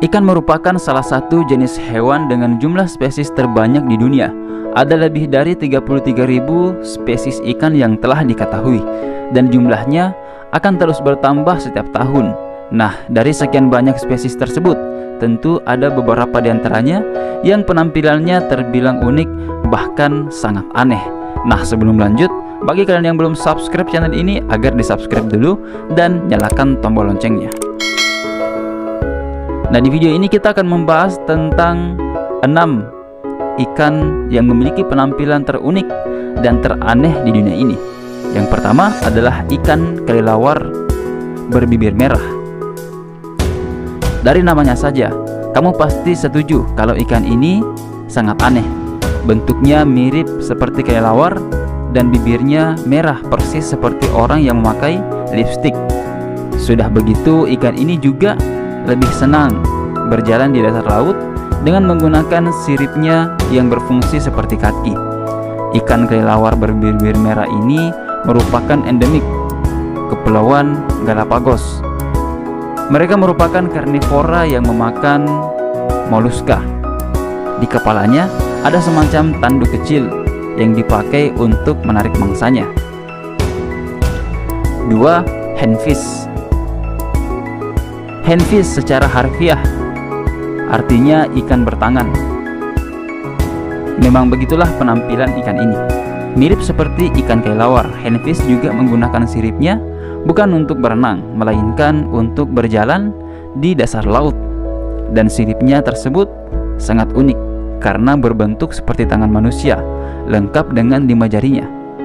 Ikan merupakan salah satu jenis hewan dengan jumlah spesies terbanyak di dunia. Ada lebih dari 33.000 spesies ikan yang telah diketahui, dan jumlahnya akan terus bertambah setiap tahun. Nah, dari sekian banyak spesies tersebut, tentu ada beberapa di antaranya yang penampilannya terbilang unik, bahkan sangat aneh. Nah, sebelum lanjut, bagi kalian yang belum subscribe channel ini, agar di subscribe dulu dan nyalakan tombol loncengnya. Nah, di video ini kita akan membahas tentang 6 ikan yang memiliki penampilan terunik dan teraneh di dunia ini. Yang pertama adalah ikan kelelawar berbibir merah. Dari namanya saja, kamu pasti setuju kalau ikan ini sangat aneh. Bentuknya mirip seperti kelelawar dan bibirnya merah persis seperti orang yang memakai lipstik. Sudah begitu, ikan ini juga lebih senang berjalan di dasar laut dengan menggunakan siripnya yang berfungsi seperti kaki. Ikan kelelawar berbibir merah ini merupakan endemik Kepulauan Galapagos. Mereka merupakan karnivora yang memakan moluska. Di kepalanya ada semacam tanduk kecil yang dipakai untuk menarik mangsanya. 2. Handfish. Handfish secara harfiah artinya ikan bertangan. Memang begitulah penampilan ikan ini. Mirip seperti ikan kelelawar, handfish juga menggunakan siripnya bukan untuk berenang, melainkan untuk berjalan di dasar laut. Dan siripnya tersebut sangat unik karena berbentuk seperti tangan manusia, lengkap dengan 5 jarinya.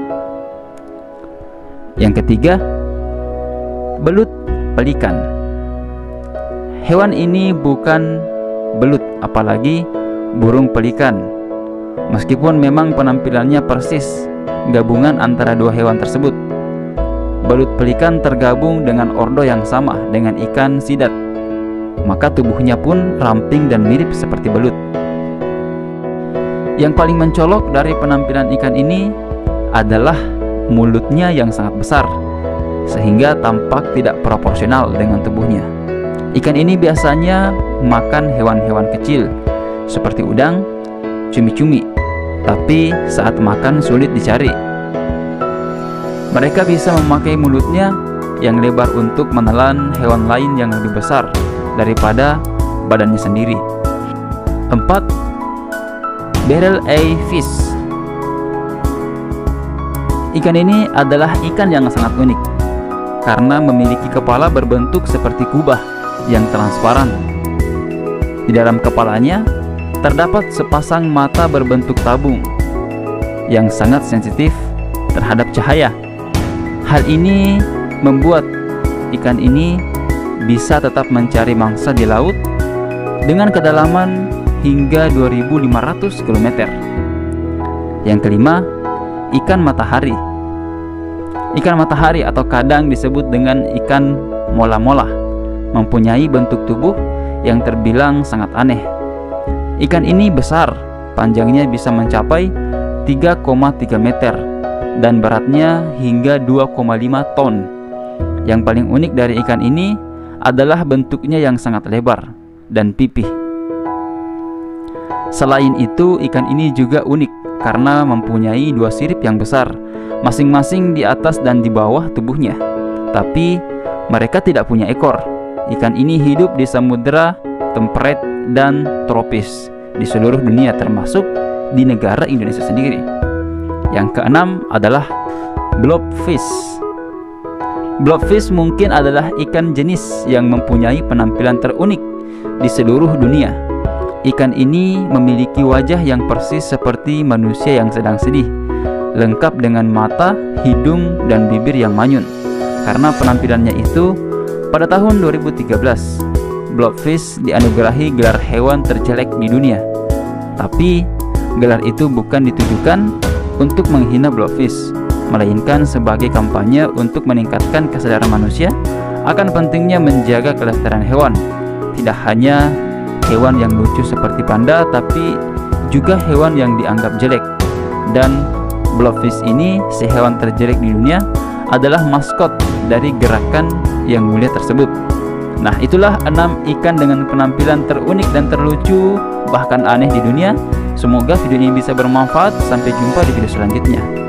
Yang ketiga, belut pelikan. Hewan ini bukan belut, apalagi burung pelikan. Meskipun memang penampilannya persis gabungan antara dua hewan tersebut. Belut pelikan tergabung dengan ordo yang sama dengan ikan sidat, maka tubuhnya pun ramping dan mirip seperti belut. Yang paling mencolok dari penampilan ikan ini adalah mulutnya yang sangat besar, sehingga tampak tidak proporsional dengan tubuhnya. Ikan ini biasanya makan hewan-hewan kecil seperti udang, cumi-cumi, tapi saat makan sulit dicari. Mereka bisa memakai mulutnya yang lebar untuk menelan hewan lain yang lebih besar daripada badannya sendiri. 4. Barrel-eye fish. Ikan ini adalah ikan yang sangat unik karena memiliki kepala berbentuk seperti kubah yang transparan. Di dalam kepalanya terdapat sepasang mata berbentuk tabung yang sangat sensitif terhadap cahaya. Hal ini membuat ikan ini bisa tetap mencari mangsa di laut dengan kedalaman hingga 2.500 km. Yang kelima, ikan matahari. Ikan matahari atau kadang disebut dengan ikan mola-mola mempunyai bentuk tubuh yang terbilang sangat aneh. Ikan ini besar, panjangnya bisa mencapai 3,3 meter dan beratnya hingga 2,5 ton. Yang paling unik dari ikan ini adalah bentuknya yang sangat lebar dan pipih. Selain itu, ikan ini juga unik karena mempunyai 2 sirip yang besar, masing-masing di atas dan di bawah tubuhnya. Tapi mereka tidak punya ekor. Ikan ini hidup di samudera temperate dan tropis di seluruh dunia, termasuk di negara Indonesia sendiri. Yang keenam adalah blobfish. Blobfish mungkin adalah ikan jenis yang mempunyai penampilan terunik di seluruh dunia. Ikan ini memiliki wajah yang persis seperti manusia yang sedang sedih, lengkap dengan mata, hidung, dan bibir yang manyun. Karena penampilannya itu, pada tahun 2013, blobfish dianugerahi gelar hewan terjelek di dunia. Tapi gelar itu bukan ditujukan untuk menghina blobfish, melainkan sebagai kampanye untuk meningkatkan kesadaran manusia akan pentingnya menjaga kelestarian hewan. Tidak hanya hewan yang lucu seperti panda, tapi juga hewan yang dianggap jelek. Dan blobfish ini, si hewan terjelek di dunia, adalah maskot dari gerakan yang mulia tersebut. Nah, itulah 6 ikan dengan penampilan terunik dan terlucu, bahkan aneh di dunia. Semoga video ini bisa bermanfaat. Sampai jumpa di video selanjutnya.